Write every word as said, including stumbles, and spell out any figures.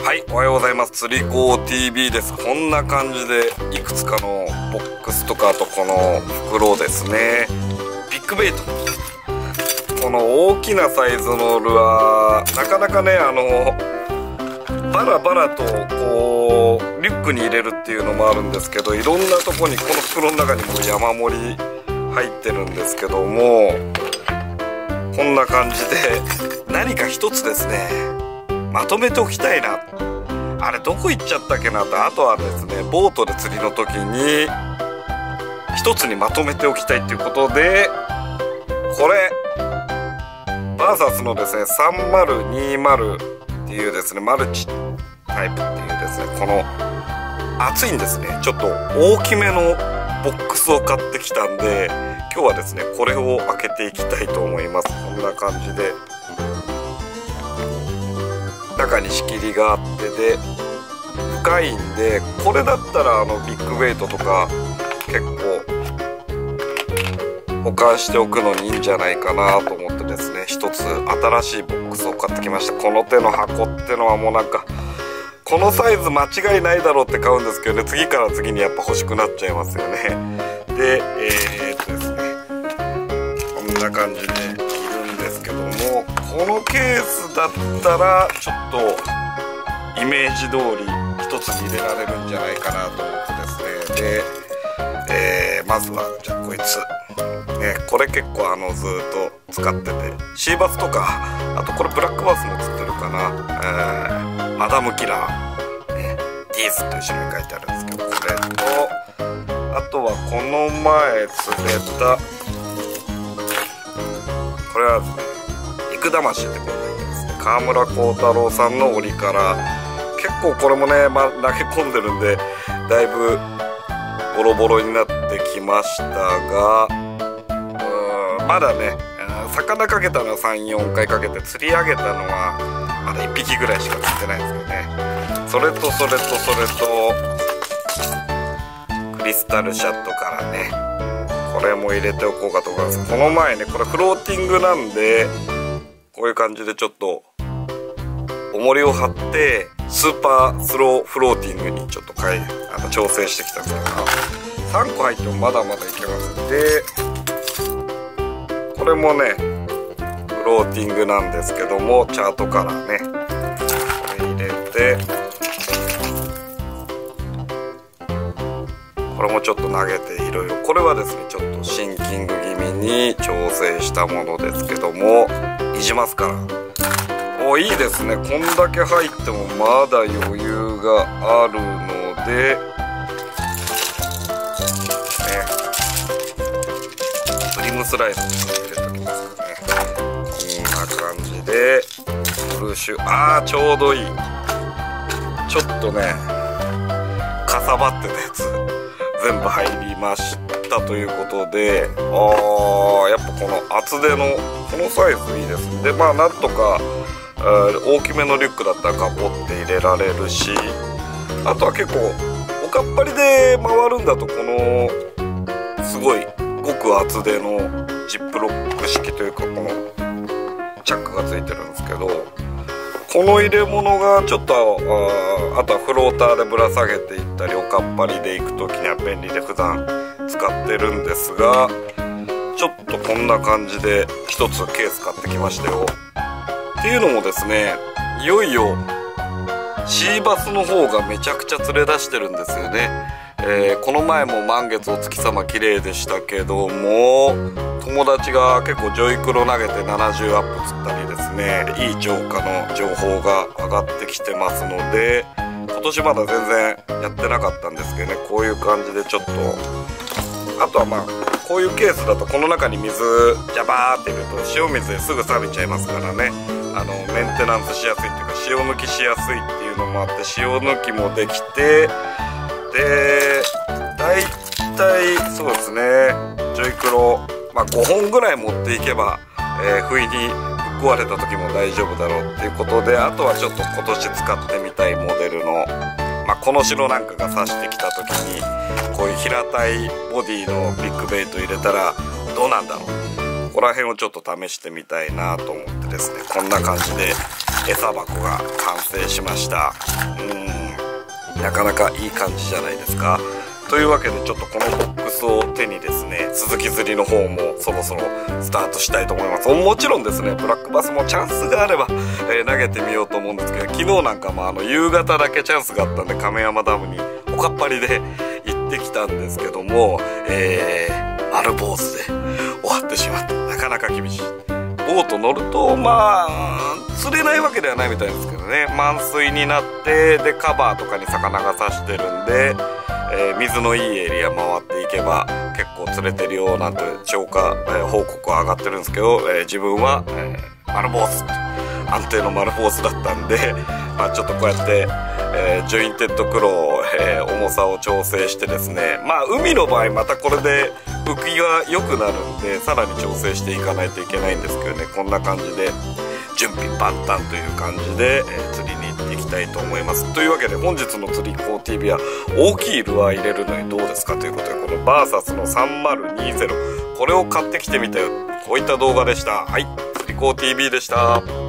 はい、おはようございます。釣り子 ティービー です。こんな感じでいくつかのボックスとか、あとこの袋ですね、ビッグベイト。この大きなサイズのルアーなかなかね、あのバラバラとこうリュックに入れるっていうのもあるんですけど、いろんなとこにこの袋の中にも山盛り入ってるんですけども、こんな感じで何か一つですねまとめておきたいな。あれどこ行っちゃったっけなと。あとはですね、ボートで釣りの時に一つにまとめておきたいっていうことで、これバーサスのですねさんまるにまるっていうですねマルチタイプっていうですね、この厚いんですね、ちょっと大きめのボックスを買ってきたんで、今日はですねこれを開けていきたいと思います。こんな感じで中に仕切りがあってで深いんで、これだったらあのビッグベイトとか結構保管しておくのにいいんじゃないかなと思ってですね、一つ新しいボックスを買ってきました。この手の箱ってのはもうなんかこのサイズ間違いないだろうって買うんですけどね、次から次にやっぱ欲しくなっちゃいますよね。でえー、っとですねこんな感じでいるんですけども、このケースだったらちょっとイメージ通り一つに入れられるんじゃないかなと思ってですね。で、えー、まずはじゃあこいつね、これ結構あのずーっと使ってて、シーバスとかあとこれブラックバスも釣ってるかな、えー、マダムキラー、ね、ディーズって後ろに書いてあるんですけど、これとあとはこの前釣れたこれはですね肉魂ってことですね、川村幸太郎さんの折から、結構これもね、まあ、投げ込んでるんでだいぶボロボロになってきましたが、まだね魚かけたのはさんよんかいかけて、釣り上げたのはまだいっぴきぐらいしか釣ってないんですけどね。それとそれとそれとクリスタルシャットからね、これも入れておこうかと思います。この前ねこれフローティングなんで、こういう感じでちょっと重りを張ってスーパースローフローティングにちょっと変えあの調整してきたんですけど、さんこ入ってもまだまだいけます。でこれもねフローティングなんですけども、チャートからねこれ入れて、これもちょっと投げていろいろ、これはですねちょっとシンキング気味に調整したものですけども、いじますから。お、いいですね、こんだけ入ってもまだ余裕があるのでね、プリムスライド入れときますかね。こんな感じでブルーシュ、あーちょうどいい。ちょっとねかさばってたやつ全部入りましたということで、あーやっぱこの厚手のこのサイズいいですね。でまあなんとか大きめのリュックだったらカポって入れられるし、あとは結構おかっぱりで回るんだと、このすごいごく厚手のジップロック式というか、このチャックがついてるんですけど、この入れ物がちょっと あ, あとはフローターでぶら下げていったり、おかっぱりで行く時には便利で普段使ってるんですが、ちょっとこんな感じで一つケース買ってきましたよ。っていうのもですね、いよいよシーバスの方がめちゃくちゃ釣れ出してるんですよね。えー、この前も満月お月様綺麗でしたけども、友達が結構ジョイクロ投げてななじゅうアップ釣ったりですね、いい釣果の情報が上がってきてますので、今年まだ全然やってなかったんですけどね、こういう感じでちょっと、あとはまあこういうケースだとこの中に水ジャバーって入れると塩水ですぐ錆びちゃいますからね、あのメンテナンスしやすいっていうか塩抜きしやすいっていうのもあって、塩抜きもできて、でだいたいそうですねジョイクロ、まあ、ごほんぐらい持っていけば、えー、不意にぶっ壊れた時も大丈夫だろうっていうことで、あとはちょっと今年使ってみたいモデルの、まあ、この白なんかが刺してきた時にこういう平たいボディのビッグベイト入れたらどうなんだろう、ここら辺をちょっと試してみたいなと思ってですね、こんな感じで餌箱が完成しました。うん、なかなかいい感じじゃないですか。というわけでちょっとこのボックスを手にですね、続き釣りの方もそろそろスタートしたいと思います。もちろんですね、ブラックバスもチャンスがあれば、えー、投げてみようと思うんですけど、昨日なんかもあの夕方だけチャンスがあったんで亀山ダムにおかっぱりで行ってきたんですけども、えー、丸坊主で終わってしまって、なかなか厳しい。ボート乗るとまあ釣れないわけではないみたいですけどね、満水になってでカバーとかに魚が刺してるんで、えー、水のいいエリア回っていけば結構釣れてるよなんて超過、えー、報告は上がってるんですけど、えー、自分は、えー、丸坊主安定の丸坊主だったんで、まあ、ちょっとこうやって、えー、ジョインテッドクロー、えー、重さを調整してですね、まあ海の場合またこれで浮きが良くなるんでさらに調整していかないといけないんですけどね、こんな感じで準備万端という感じで、えー、釣りに行っていきたいと思います。というわけで本日の釣り子 ティーブイ は大きいルアー入れるのにどうですかということで、このバーサスのさんまるにじゅうこれを買ってきてみたよ、こういった動画でした。はい、釣り子 ティーブイ でした。